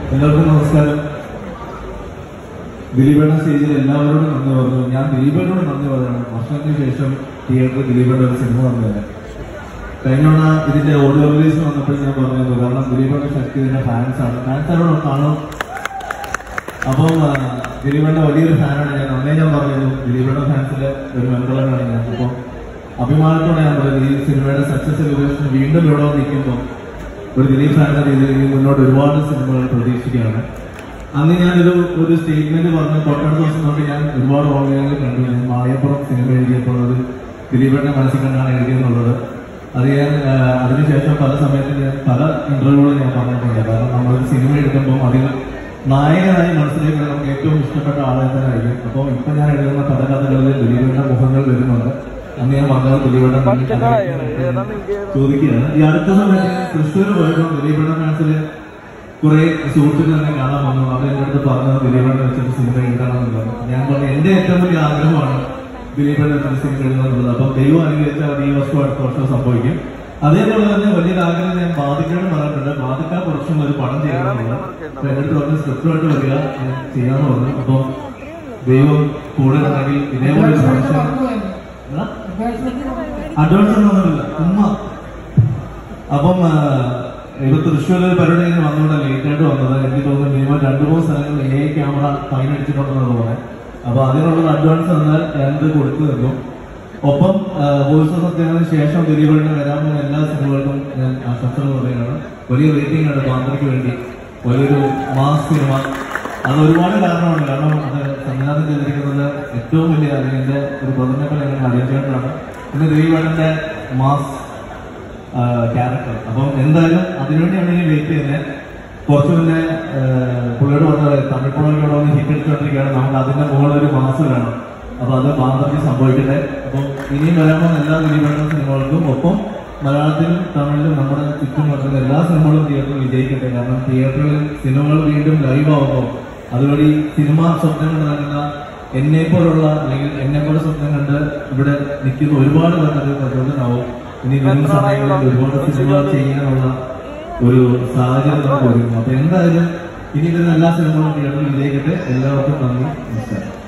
എല്ലാവർക്കും നമസ്കാരം. ദിലീപേട്ട സ്റ്റേജിൽ എല്ലാവരോടും നന്ദി പറഞ്ഞു. ഞാൻ ദിലീപേട്ടോട് നന്ദി പറയണം. വർഷങ്ങൾക്ക് ശേഷം തിയേറ്ററിൽ ദിലീപേട്ട ഒരു സിനിമ വന്നതല്ലേ. കഴിഞ്ഞ ഇതിന്റെ ഓഡിയോ റിലീസ് വന്നപ്പോൾ ഞാൻ പറഞ്ഞത്, കാരണം ദിലീപേട്ട ശക്തി ഇതിന്റെ ഫാൻസാണ് കാണും. അപ്പം ദിലീപേട്ട വലിയൊരു ഫാനാണ് ഞാൻ. അന്നേ ഞാൻ പറഞ്ഞിരുന്നു ദിലീപേട്ട ഫാൻസിലെ ഒരു മെമ്പറാണ് ഞാൻ. അപ്പം അഭിമാനത്തോടെ ഞാൻ പറയുന്നത്, ഈ സിനിമയുടെ സക്സസ് സെലിബ്രേഷൻ വീണ്ടും ഇവിടെ നിൽക്കുമ്പോൾ ഒരു ദിലീപ് ഫാൻ്റെ രീതിയിൽ മുന്നോട്ട് ഒരുപാട് സിനിമകൾ പ്രതീക്ഷിക്കുകയാണ്. അന്ന് ഞാനൊരു സ്റ്റേറ്റ്മെന്റ് പറഞ്ഞ് തൊട്ടടുത്ത ദിവസം തൊട്ട് ഞാൻ ഒരുപാട് ഓൺലൈനിൽ കണ്ടു. ഞാൻ മായപ്പുറം സിനിമ എഴുതിയപ്പോൾ അത് ദിലീപേട്ടനെ മനസ്സിൽ കണ്ടാണ് എഴുതിയെന്നുള്ളത്. അത് ഞാൻ അതിനുശേഷം പല സമയത്ത് ഞാൻ പല ഇന്റർവ്യൂകളും ഞാൻ പറഞ്ഞിട്ടുണ്ട്. കാരണം നമ്മളൊരു സിനിമ എടുക്കുമ്പോൾ അതിൽ നായകനായി മനസ്സിലേക്ക് നമുക്ക് ഏറ്റവും ഇഷ്ടപ്പെട്ട ആളെ തന്നെ ആയിരിക്കും. അപ്പോൾ ഇപ്പൊ ഞാൻ എഴുതുന്ന പല കഥകളിൽ ദിലീപേട്ട മുഖങ്ങൾ വരുന്നുണ്ട്. അന്ന് ഞാൻ പറഞ്ഞത് ദിലീപേട്ട ചോദിക്കുകയാണ്. ഈ അടുത്ത സമയത്ത് തൃശ്ശൂർ പോയപ്പോൾ ദിലീപേട്ട ഫാൻസിൽ കുറെ സുഹൃത്തുക്കൾ തന്നെ കാണാൻ വന്നു. അവർ എൻ്റെ അടുത്ത് പറഞ്ഞത് ദിലീപേട്ട വെച്ചൊരു സിനിമ എഴുതണമെന്നുള്ളത്. ഞാൻ പറഞ്ഞു എന്റെ ഏറ്റവും വലിയ ആഗ്രഹമാണ് ദിലീപേട്ട വെച്ചൊരു സിനിമ എഴുതാന്നുള്ളത്. അപ്പം ദൈവം അനുഗ്രഹിച്ചാൽ അത് ഈ വർഷം അടുത്ത വർഷം സംഭവിക്കും. അതേപോലെ തന്നെ വലിയൊരു ആഗ്രഹം ഞാൻ ബാധിക്കാനും പറഞ്ഞിട്ടുണ്ട്. ബാധിക്കാൻ കുറച്ചും ഒരു പടം ചെയ്യണമെന്നുള്ളത്. അപ്പൊ എൻ്റെ അടുത്ത് പറഞ്ഞ സ്ക്രിപ്റ്റുമായിട്ട് വരിക, ഞാൻ ചെയ്യാന്ന് പറഞ്ഞു. അപ്പൊ ദൈവം കൂടെ ഉണ്ടെങ്കിൽ ഇതേപോലെ ഒരു ഫംഗ്ഷൻ അഡ്വാൻസ് ഒന്നുമില്ല ഉമ്മ. അപ്പം ഇപ്പൊ തൃശ്ശൂർ പരിപാടി ഇങ്ങനെ വന്നുകൊണ്ട് ലേറ്റായിട്ട് വന്നത്. എനിക്ക് തോന്നുന്നു മിനിമം 2-3 സ്ഥലങ്ങളിൽ AI ക്യാമറ ഫൈൻ അടിച്ചിട്ടുണ്ടെന്നത് പോലെ. അപ്പൊ അതിനുള്ള അഡ്വാൻസ് തന്നാൽ ഞാനിത് കൊടുത്തു നിൽക്കും. ഒപ്പം വോയിസ് ഓഫ് സത്യത്തിന് ശേഷം ദിലീപേട്ടന് വരാനുള്ള എല്ലാ സിനിമകൾക്കും ഞാൻ ആശംസകൾ പറയുകയാണ്. വലിയ റേറ്റിംഗ് ആണ് ബാന്ദ്രയ്ക്ക് വേണ്ടി. വലിയൊരു മാസ് സിനിമ. അത് ഒരുപാട് കാരണമാണ്. കാരണം അത് സംവിധാനം ചെയ്തിരിക്കുന്നത് ഏറ്റവും വലിയ അതിന്റെ ഒരു പ്രധാനപ്പെട്ട അടിയന്തരമാണ്. പിന്നെ ദിലീപേട്ടന്റെ മാസ് ക്യാരക്ടർ. അപ്പം എന്തായാലും അതിനുവേണ്ടിയാണ് ഈ വെയിറ്റ് ചെയ്യുന്നത്. കുറച്ചു മുന്നേ പുള്ളിയോട് പറഞ്ഞത് തമിഴ് പടങ്ങളോട് ഒന്ന് ഹിറ്റ് അടിച്ചുകൊണ്ടിരിക്കുകയാണ്. നമുക്ക് അതിന്റെ മുകളിൽ ഒരു മാസ് വേണം. അപ്പൊ അത് ബാന്ദ്രയ്ക്ക് സംഭവിക്കട്ടെ. അപ്പം ഇനിയും വരാൻ എല്ലാ ദിലീപേട്ട സിനിമകൾക്കും ഒപ്പം മലയാളത്തിലും തമിഴിലും നമ്മുടെ ചുറ്റും നടക്കുന്ന എല്ലാ സിനിമകളും തിയേറ്ററിൽ വിജയിക്കട്ടെ. കാരണം തിയേറ്ററിൽ സിനിമകൾ വീണ്ടും ലൈവ് ആവുമ്പോൾ അതുവഴി സിനിമ സ്വപ്നം കണ്ട് നൽകുന്ന എന്നെപ്പോലുള്ള അല്ലെങ്കിൽ എന്നെപ്പോലെ സ്വപ്നം കണ്ട് ഇവിടെ നിൽക്കുന്ന ഒരുപാട് പേർക്ക് പ്രചോദനമാവും. ഇനി വരും സമയങ്ങളിൽ ഒരുപാട് സിനിമകൾ ചെയ്യാനുള്ള ഒരു സാഹചര്യം നമുക്ക് വരുന്നു. അപ്പൊ എന്തായാലും ഇനി വരുന്ന എല്ലാ സിനിമകളും തിയേറ്ററിൽ വിജയിക്കട്ടെ. എല്ലാവർക്കും നന്ദി, നമസ്കാരം.